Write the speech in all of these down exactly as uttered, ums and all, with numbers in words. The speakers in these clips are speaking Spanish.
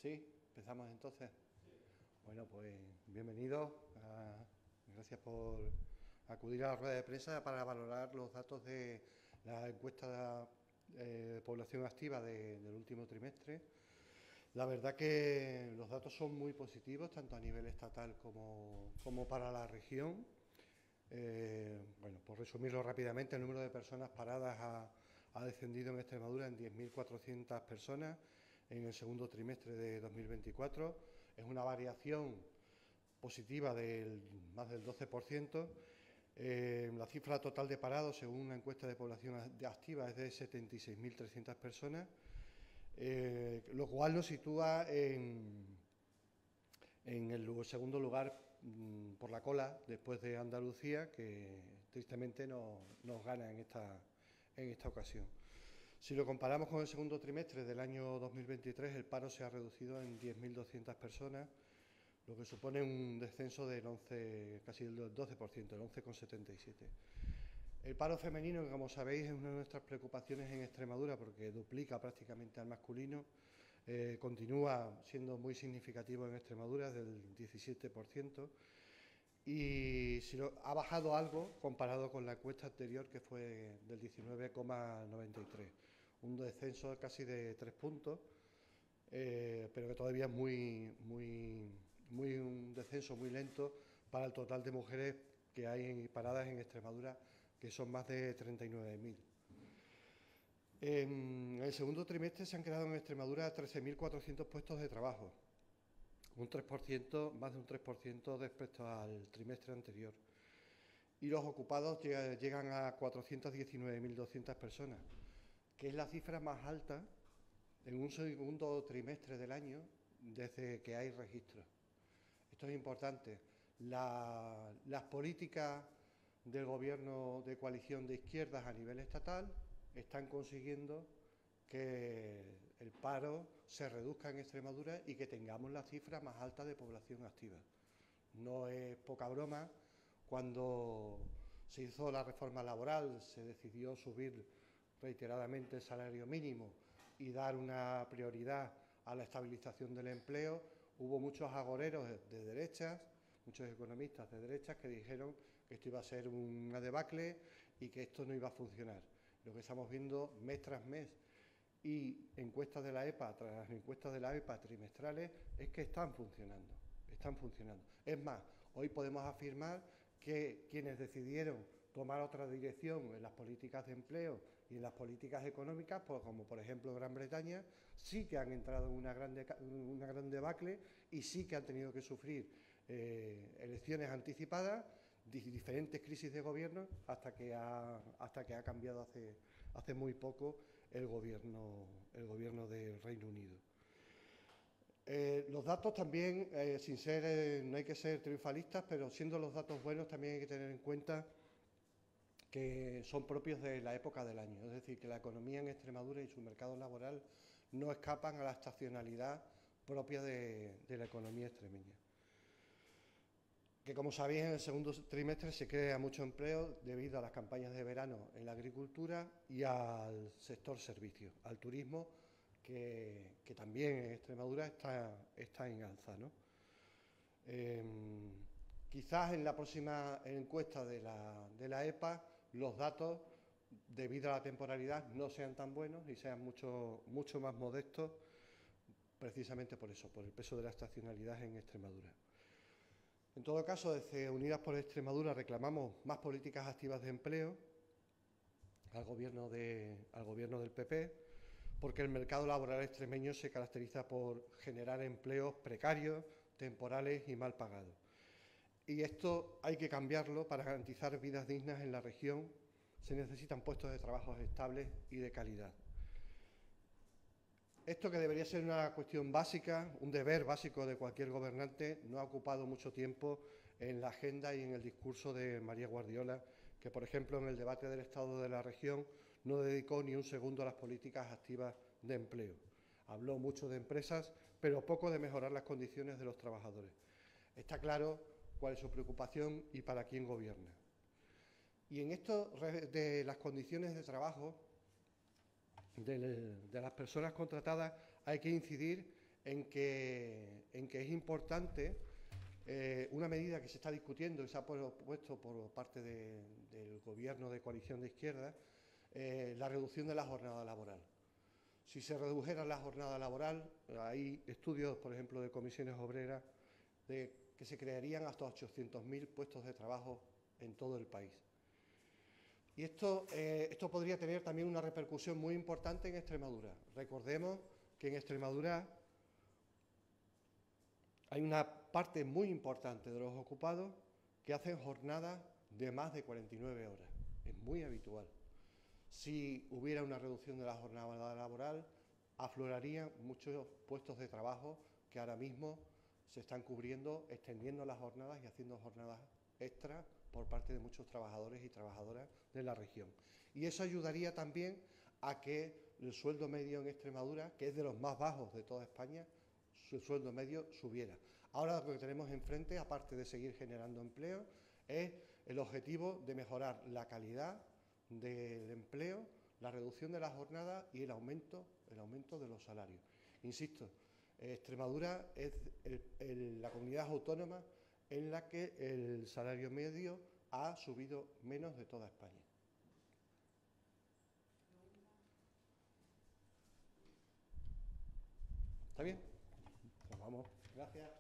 Sí, empezamos entonces. Bueno, pues bienvenidos. A, gracias por acudir a la rueda de prensa para valorar los datos de la encuesta de eh, población activa de, del último trimestre. La verdad que los datos son muy positivos, tanto a nivel estatal como, como para la región. Eh, bueno, por resumirlo rápidamente, el número de personas paradas ha, ha descendido en Extremadura en diez mil cuatrocientas personas en el segundo trimestre de dos mil veinticuatro. Es una variación positiva del más del doce por ciento. Eh, la cifra total de parados, según una encuesta de población activa, es de setenta y seis mil trescientas personas, eh, lo cual nos sitúa en, en el segundo lugar mmm, por la cola, después de Andalucía, que tristemente nos, nos gana en esta, en esta ocasión. Si lo comparamos con el segundo trimestre del año dos mil veintitrés, el paro se ha reducido en diez mil doscientas personas, lo que supone un descenso del once, casi del doce por ciento, el once coma setenta y siete. El paro femenino, que como sabéis es una de nuestras preocupaciones en Extremadura porque duplica prácticamente al masculino, eh, continúa siendo muy significativo en Extremadura, del diecisiete por ciento, y si lo, ha bajado algo comparado con la encuesta anterior, que fue del diecinueve coma noventa y tres, un descenso casi de tres puntos, eh, pero que todavía es muy, muy, muy un descenso muy lento para el total de mujeres que hay en, paradas en Extremadura, que son más de treinta y nueve mil. En el segundo trimestre se han creado en Extremadura trece mil cuatrocientos puestos de trabajo, un tres por ciento, más de un tres por ciento respecto al trimestre anterior. Y los ocupados llegan a cuatrocientas diecinueve mil doscientas personas, que es la cifra más alta en un segundo trimestre del año desde que hay registros. Esto es importante. La, las políticas del gobierno de coalición de izquierdas a nivel estatal están consiguiendo que el paro se reduzca en Extremadura y que tengamos la cifra más alta de población activa. No es poca broma. Cuando se hizo la reforma laboral, se decidió subir reiteradamente el salario mínimo y dar una prioridad a la estabilización del empleo. Hubo muchos agoreros de derechas, muchos economistas de derechas que dijeron que esto iba a ser una debacle y que esto no iba a funcionar. Lo que estamos viendo mes tras mes y encuestas de la EPA tras encuestas de la EPA trimestrales es que están funcionando, están funcionando. Es más, hoy podemos afirmar que quienes decidieron tomar otra dirección en las políticas de empleo y en las políticas económicas, pues como por ejemplo Gran Bretaña, sí que han entrado en una gran, una gran debacle y sí que han tenido que sufrir eh, elecciones anticipadas, diferentes crisis de gobierno, hasta que ha, hasta que ha cambiado hace, hace muy poco el gobierno, el gobierno del Reino Unido. Eh, los datos también, eh, sin ser, eh, no hay que ser triunfalistas, pero siendo los datos buenos también hay que tener en cuenta que son propios de la época del año, es decir, que la economía en Extremadura y su mercado laboral no escapan a la estacionalidad propia de, de la economía extremeña. Que como sabéis, en el segundo trimestre se crea mucho empleo debido a las campañas de verano en la agricultura y al sector servicios, al turismo, que, que también en Extremadura está, está en alza, ¿no? Eh, quizás en la próxima encuesta de la, de la EPA los datos, debido a la temporalidad, no sean tan buenos y sean mucho, mucho más modestos, precisamente por eso, por el peso de la estacionalidad en Extremadura. En todo caso, desde Unidas por Extremadura reclamamos más políticas activas de empleo al gobierno, de, al gobierno del P P, porque el mercado laboral extremeño se caracteriza por generar empleos precarios, temporales y mal pagados. Y esto hay que cambiarlo para garantizar vidas dignas en la región. Se necesitan puestos de trabajo estables y de calidad. Esto, que debería ser una cuestión básica, un deber básico de cualquier gobernante, no ha ocupado mucho tiempo en la agenda y en el discurso de María Guardiola, que, por ejemplo, en el debate del Estado de la región no dedicó ni un segundo a las políticas activas de empleo. Habló mucho de empresas, pero poco de mejorar las condiciones de los trabajadores. Está claro cuál es su preocupación y para quién gobierna. Y en esto de las condiciones de trabajo de, de las personas contratadas hay que incidir en que, en que es importante eh, una medida que se está discutiendo y se ha propuesto por parte de, del Gobierno de coalición de izquierda, eh, la reducción de la jornada laboral. Si se redujera la jornada laboral, hay estudios, por ejemplo, de comisiones obreras, de que se crearían hasta ochocientos mil puestos de trabajo en todo el país. Y esto, eh, esto podría tener también una repercusión muy importante en Extremadura. Recordemos que en Extremadura hay una parte muy importante de los ocupados que hacen jornadas de más de cuarenta y nueve horas. Es muy habitual. Si hubiera una reducción de la jornada laboral, aflorarían muchos puestos de trabajo que ahora mismo se están cubriendo, extendiendo las jornadas y haciendo jornadas extras por parte de muchos trabajadores y trabajadoras de la región. Y eso ayudaría también a que el sueldo medio en Extremadura, que es de los más bajos de toda España, su sueldo medio subiera. Ahora lo que tenemos enfrente, aparte de seguir generando empleo, es el objetivo de mejorar la calidad del empleo, la reducción de la jornada y el aumento, el aumento de los salarios. Insisto, Extremadura es el, el, la comunidad autónoma en la que el salario medio ha subido menos de toda España. ¿Está bien? Pues vamos. Gracias.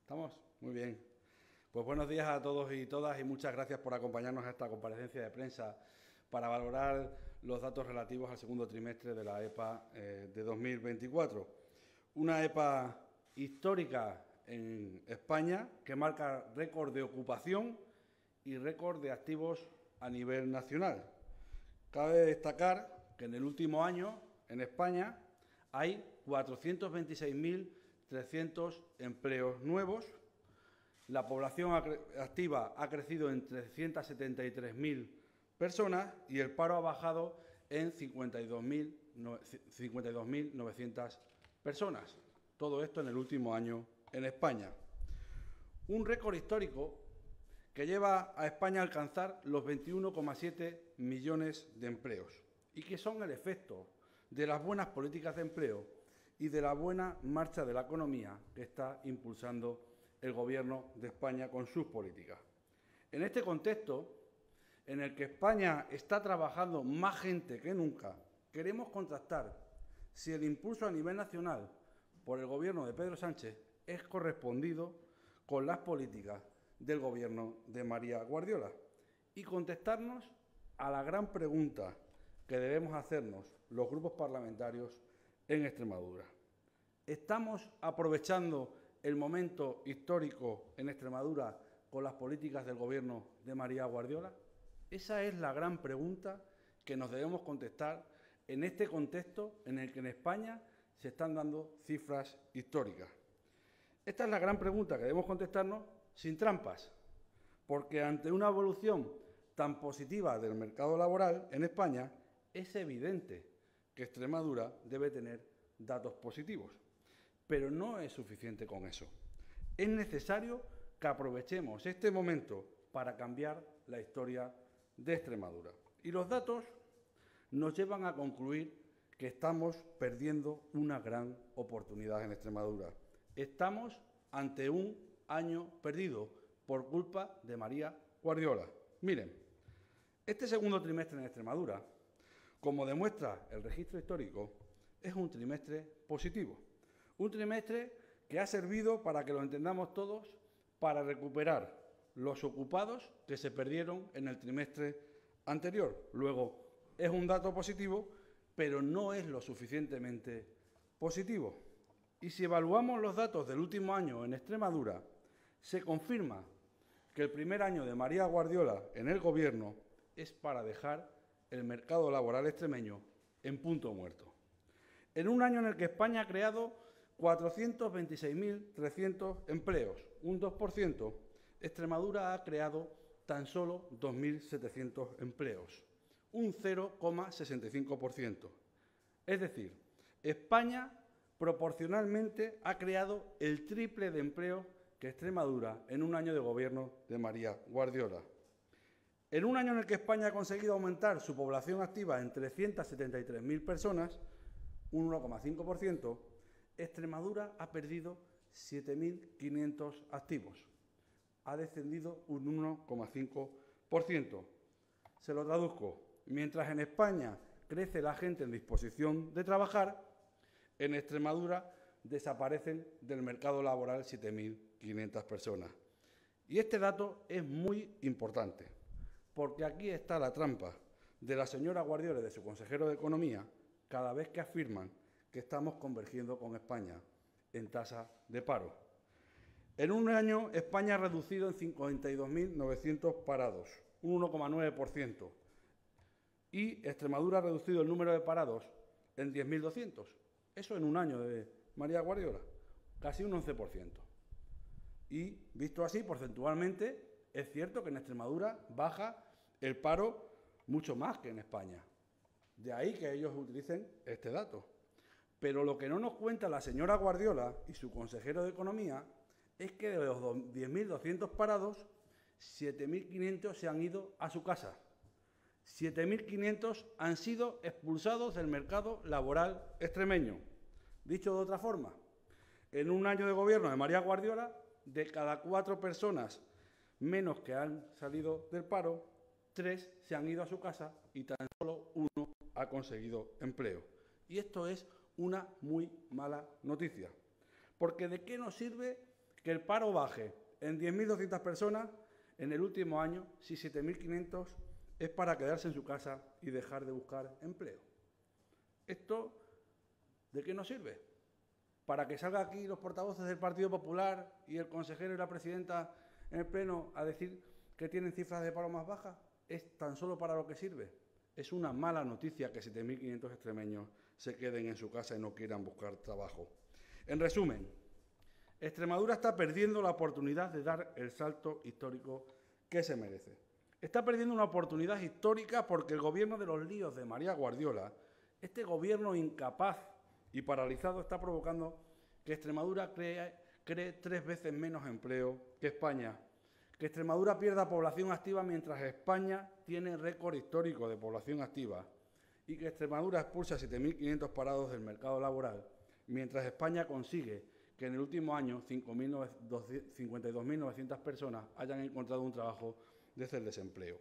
¿Estamos? Muy bien. Pues buenos días a todos y todas y muchas gracias por acompañarnos a esta comparecencia de prensa para valorar los datos relativos al segundo trimestre de la EPA eh, de dos mil veinticuatro. Una EPA histórica en España que marca récord de ocupación y récord de activos a nivel nacional. Cabe destacar que en el último año en España hay cuatrocientos veintiséis mil trescientos empleos nuevos. La población activa ha crecido en trescientas setenta y tres mil personas y el paro ha bajado en cincuenta y dos mil novecientas personas. Todo esto en el último año en España. Un récord histórico que lleva a España a alcanzar los veintiuno coma siete millones de empleos y que son el efecto de las buenas políticas de empleo y de la buena marcha de la economía que está impulsando el Gobierno de España con sus políticas. En este contexto, en el que España está trabajando más gente que nunca, queremos contrastar si el impulso a nivel nacional por el Gobierno de Pedro Sánchez es correspondido con las políticas del Gobierno de María Guardiola y contestarnos a la gran pregunta que debemos hacernos los grupos parlamentarios en Extremadura. ¿Estamos aprovechando el momento histórico en Extremadura con las políticas del Gobierno de María Guardiola? Esa es la gran pregunta que nos debemos contestar en este contexto en el que en España se están dando cifras históricas. Esta es la gran pregunta que debemos contestarnos sin trampas, porque ante una evolución tan positiva del mercado laboral en España, es evidente que Extremadura debe tener datos positivos. Pero no es suficiente con eso. Es necesario que aprovechemos este momento para cambiar la historia de Extremadura. Y los datos nos llevan a concluir que estamos perdiendo una gran oportunidad en Extremadura. Estamos ante un año perdido por culpa de María Guardiola. Miren, este segundo trimestre en Extremadura, como demuestra el registro histórico, es un trimestre positivo. Un trimestre que ha servido, para que lo entendamos todos, para recuperar los ocupados que se perdieron en el trimestre anterior. Luego, es un dato positivo, pero no es lo suficientemente positivo. Y si evaluamos los datos del último año en Extremadura, se confirma que el primer año de María Guardiola en el Gobierno es para dejar el mercado laboral extremeño en punto muerto. En un año en el que España ha creado cuatrocientos veintiséis mil trescientos empleos, un dos por ciento, Extremadura ha creado tan solo dos mil setecientos empleos, un cero coma sesenta y cinco por ciento. Es decir, España proporcionalmente ha creado el triple de empleo que Extremadura en un año de gobierno de María Guardiola. En un año en el que España ha conseguido aumentar su población activa en trescientas setenta y tres mil personas, un uno coma cinco por ciento, Extremadura ha perdido siete mil quinientos activos. Ha descendido un uno coma cinco por ciento. Se lo traduzco. Mientras en España crece la gente en disposición de trabajar, en Extremadura desaparecen del mercado laboral siete mil quinientas personas. Y este dato es muy importante, porque aquí está la trampa de la señora Guardiola y de su consejero de Economía cada vez que afirman que estamos convergiendo con España en tasa de paro. En un año, España ha reducido en cincuenta y dos mil novecientos parados, un uno coma nueve por ciento, y Extremadura ha reducido el número de parados en diez mil doscientos. Eso en un año de María Guardiola, casi un once por ciento. Y, visto así, porcentualmente, es cierto que en Extremadura baja el paro mucho más que en España. De ahí que ellos utilicen este dato. Pero lo que no nos cuenta la señora Guardiola y su consejero de Economía es que de los diez mil doscientos parados, siete mil quinientos se han ido a su casa. siete mil quinientos han sido expulsados del mercado laboral extremeño. Dicho de otra forma, en un año de gobierno de María Guardiola, de cada cuatro personas menos que han salido del paro, tres se han ido a su casa y tan solo uno ha conseguido empleo. Y esto es una muy mala noticia, porque ¿de qué nos sirve que el paro baje en diez mil doscientas personas en el último año, si siete mil quinientos es para quedarse en su casa y dejar de buscar empleo. ¿Esto de qué nos sirve? ¿Para que salgan aquí los portavoces del Partido Popular y el consejero y la presidenta en el Pleno a decir que tienen cifras de paro más bajas? ¿Es tan solo para lo que sirve? Es una mala noticia que siete mil quinientos extremeños se queden en su casa y no quieran buscar trabajo. En resumen, Extremadura está perdiendo la oportunidad de dar el salto histórico que se merece. Está perdiendo una oportunidad histórica porque el gobierno de los líos de María Guardiola, este gobierno incapaz y paralizado, está provocando que Extremadura cree, cree tres veces menos empleo que España, que Extremadura pierda población activa mientras España tiene récord histórico de población activa y que Extremadura expulsa a siete mil quinientos parados del mercado laboral, mientras España consigue que en el último año cincuenta y dos mil novecientas personas hayan encontrado un trabajo desde el desempleo.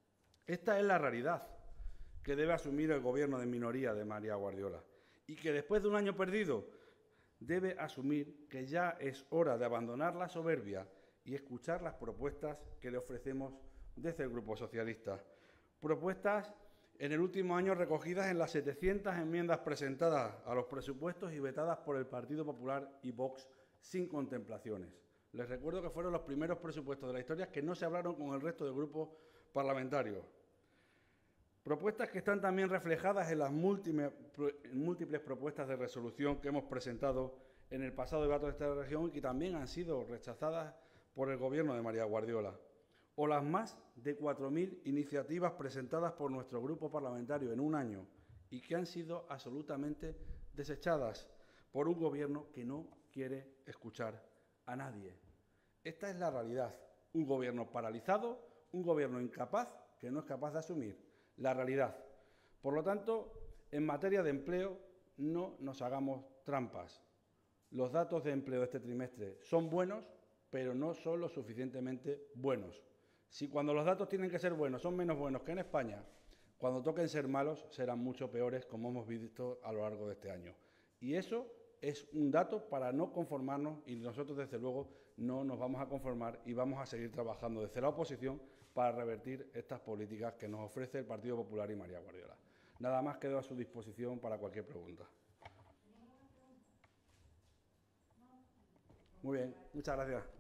Esta es la realidad que debe asumir el gobierno de minoría de María Guardiola y que después de un año perdido debe asumir que ya es hora de abandonar la soberbia y escuchar las propuestas que le ofrecemos desde el Grupo Socialista. Propuestas en el último año recogidas en las setecientas enmiendas presentadas a los presupuestos y vetadas por el Partido Popular y Vox sin contemplaciones. Les recuerdo que fueron los primeros presupuestos de la historia que no se hablaron con el resto de grupos parlamentarios. Propuestas que están también reflejadas en las múltiples propuestas de resolución que hemos presentado en el pasado debate de esta región y que también han sido rechazadas por el Gobierno de María Guardiola. O las más de cuatro mil iniciativas presentadas por nuestro grupo parlamentario en un año y que han sido absolutamente desechadas por un Gobierno que no quiere escuchar a nadie. Esta es la realidad. Un Gobierno paralizado, un Gobierno incapaz que no es capaz de asumir la realidad. Por lo tanto, en materia de empleo, no nos hagamos trampas. Los datos de empleo de este trimestre son buenos, pero no son lo suficientemente buenos. Si cuando los datos tienen que ser buenos son menos buenos que en España, cuando toquen ser malos serán mucho peores, como hemos visto a lo largo de este año. Y eso es un dato para no conformarnos y nosotros, desde luego, no nos vamos a conformar y vamos a seguir trabajando desde la oposición para revertir estas políticas que nos ofrece el Partido Popular y María Guardiola. Nada más, quedo a su disposición para cualquier pregunta. Muy bien, muchas gracias.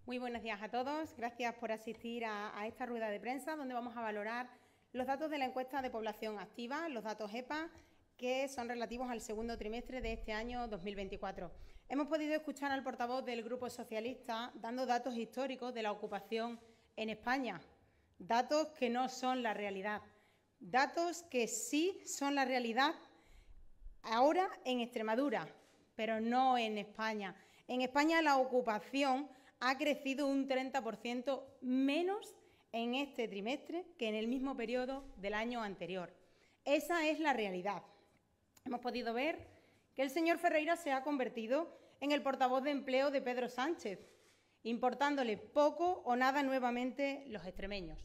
Muy buenos días a todos. Gracias por asistir a, a esta rueda de prensa donde vamos a valorar los datos de la encuesta de población activa, los datos E P A, que son relativos al segundo trimestre de este año dos mil veinticuatro. Hemos podido escuchar al portavoz del Grupo Socialista dando datos históricos de la ocupación en España, datos que no son la realidad, datos que sí son la realidad ahora en Extremadura, pero no en España. En España la ocupación ha crecido un treinta por ciento menos en este trimestre que en el mismo periodo del año anterior. Esa es la realidad. Hemos podido ver que el señor Ferreira se ha convertido en el portavoz de empleo de Pedro Sánchez, importándole poco o nada nuevamente los extremeños.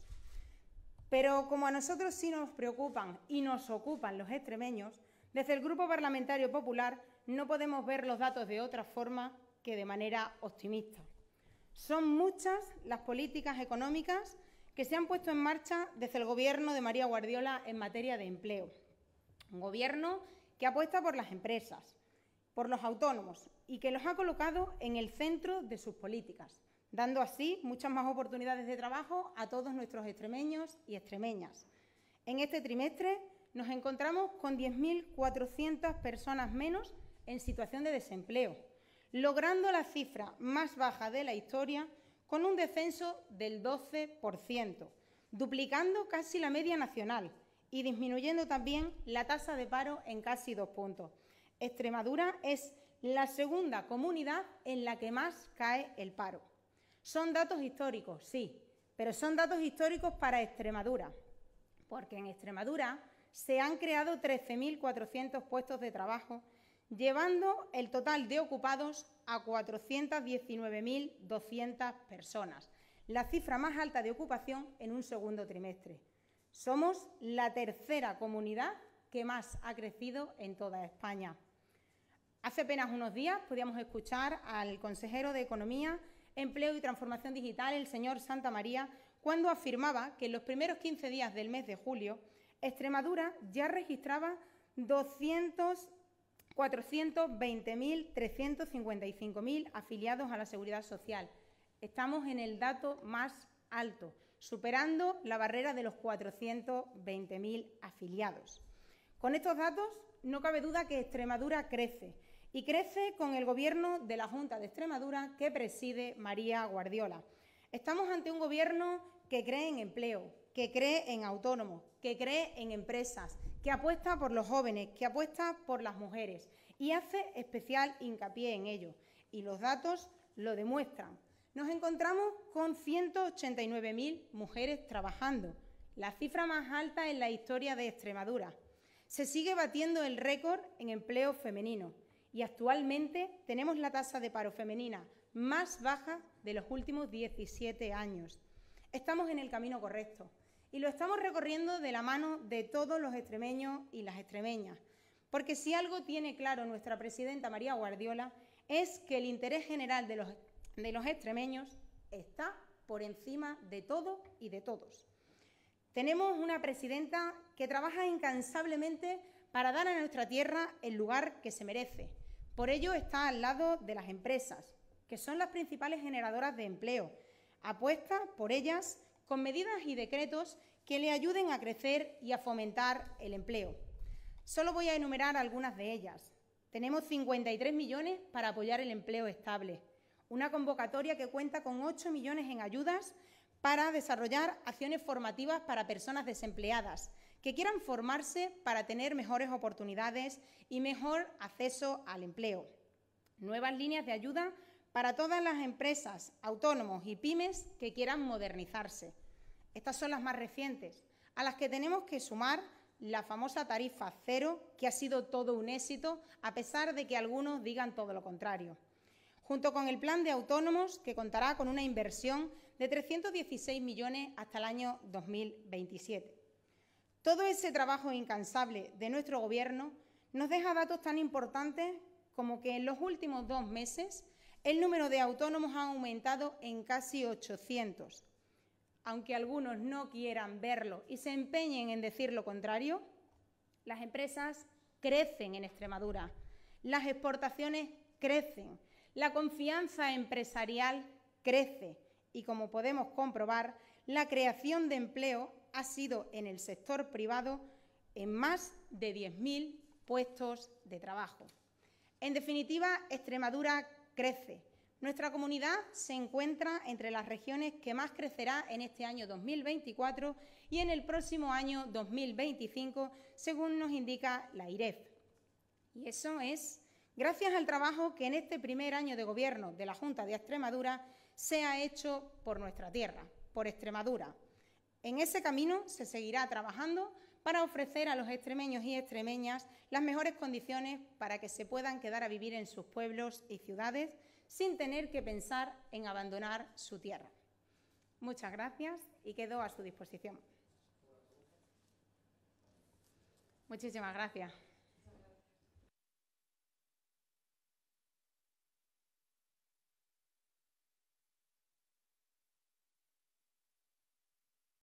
Pero como a nosotros sí nos preocupan y nos ocupan los extremeños, desde el Grupo Parlamentario Popular no podemos ver los datos de otra forma que de manera optimista. Son muchas las políticas económicas que se han puesto en marcha desde el Gobierno de María Guardiola en materia de empleo. Un Gobierno que apuesta por las empresas, por los autónomos y que los ha colocado en el centro de sus políticas, dando así muchas más oportunidades de trabajo a todos nuestros extremeños y extremeñas. En este trimestre nos encontramos con diez mil cuatrocientas personas menos en situación de desempleo, logrando la cifra más baja de la historia con un descenso del doce por ciento, duplicando casi la media nacional y disminuyendo también la tasa de paro en casi dos puntos. Extremadura es la segunda comunidad en la que más cae el paro. Son datos históricos, sí, pero son datos históricos para Extremadura, porque en Extremadura se han creado trece mil cuatrocientos puestos de trabajo, llevando el total de ocupados a cuatrocientas diecinueve mil doscientas personas, la cifra más alta de ocupación en un segundo trimestre. Somos la tercera comunidad que más ha crecido en toda España. Hace apenas unos días podíamos escuchar al consejero de Economía, Empleo y Transformación Digital, el señor Santamaría, cuando afirmaba que en los primeros quince días del mes de julio, Extremadura ya registraba cuatrocientos veinte mil trescientos cincuenta y cinco afiliados a la Seguridad Social. Estamos en el dato más alto, superando la barrera de los cuatrocientos veinte mil afiliados. Con estos datos no cabe duda que Extremadura crece, y crece con el Gobierno de la Junta de Extremadura que preside María Guardiola. Estamos ante un Gobierno que cree en empleo, que cree en autónomos, que cree en empresas, que apuesta por los jóvenes, que apuesta por las mujeres y hace especial hincapié en ello. Y los datos lo demuestran. Nos encontramos con ciento ochenta y nueve mil mujeres trabajando, la cifra más alta en la historia de Extremadura. Se sigue batiendo el récord en empleo femenino y actualmente tenemos la tasa de paro femenina más baja de los últimos diecisiete años. Estamos en el camino correcto y lo estamos recorriendo de la mano de todos los extremeños y las extremeñas, porque si algo tiene claro nuestra presidenta María Guardiola es que el interés general de los, de los extremeños está por encima de todo y de todos. Tenemos una presidenta que trabaja incansablemente para dar a nuestra tierra el lugar que se merece. Por ello está al lado de las empresas, que son las principales generadoras de empleo. Apuesta por ellas con medidas y decretos que le ayuden a crecer y a fomentar el empleo. Solo voy a enumerar algunas de ellas. Tenemos cincuenta y tres millones para apoyar el empleo estable, una convocatoria que cuenta con ocho millones en ayudas para desarrollar acciones formativas para personas desempleadas que quieran formarse para tener mejores oportunidades y mejor acceso al empleo. Nuevas líneas de ayuda para todas las empresas, autónomos y pymes que quieran modernizarse. Estas son las más recientes, a las que tenemos que sumar la famosa tarifa cero, que ha sido todo un éxito, a pesar de que algunos digan todo lo contrario. Junto con el plan de autónomos, que contará con una inversión de trescientos dieciséis millones hasta el año dos mil veintisiete. Todo ese trabajo incansable de nuestro Gobierno nos deja datos tan importantes como que en los últimos dos meses el número de autónomos ha aumentado en casi ochocientos. Aunque algunos no quieran verlo y se empeñen en decir lo contrario, las empresas crecen en Extremadura, las exportaciones crecen, la confianza empresarial crece y, como podemos comprobar, la creación de empleo ha sido en el sector privado en más de diez mil puestos de trabajo. En definitiva, Extremadura crece. Nuestra comunidad se encuentra entre las regiones que más crecerá en este año dos mil veinticuatro y en el próximo año dos mil veinticinco, según nos indica la I R E F. Y eso es gracias al trabajo que en este primer año de gobierno de la Junta de Extremadura se ha hecho por nuestra tierra, por Extremadura. En ese camino se seguirá trabajando para ofrecer a los extremeños y extremeñas las mejores condiciones para que se puedan quedar a vivir en sus pueblos y ciudades sin tener que pensar en abandonar su tierra. Muchas gracias y quedo a su disposición. Muchísimas gracias.